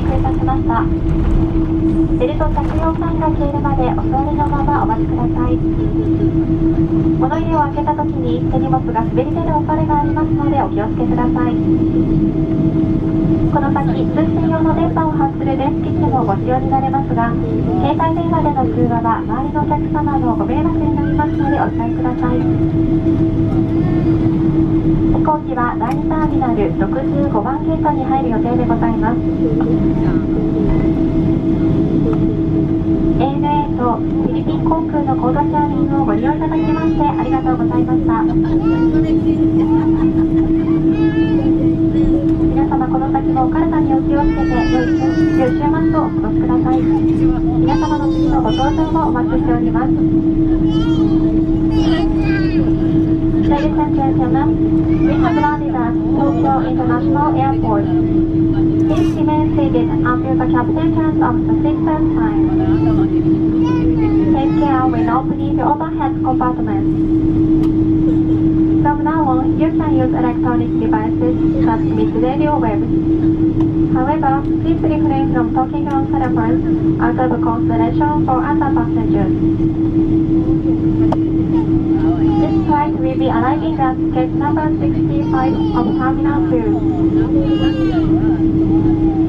陸いたしました。ベルト着用サインが消えるまでお座りのままお待ちください。物入れを開けたときに手荷物が滑り出る恐れがありますのでお気をつけください。この先、通信用の電波を発する電気機器もご使用になれますが、携帯電話での通話は周りのお客様のご迷惑になりますのでお控えください。飛行機は第2ターミナル65番ゲートに入る予定でございます。ANA とフィリピン航空のコードシェアリングをご利用いただきましてありがとうございました。皆様この先もお体にお気をつけて良い週末をお過ごしください。皆様の次のご搭乗もお待ちしております。Ladies and gentlemen, we have landed at Tokyo International Airport. Please remain seated until the captain turns off the seatbelt sign. Take care when opening the overhead compartments. From now on, you can use electronic devices that emit radio waves. However, please refrain from talking on telephones out of consideration for other passengers. This flight will be arriving at gate number 65 of Terminal 2.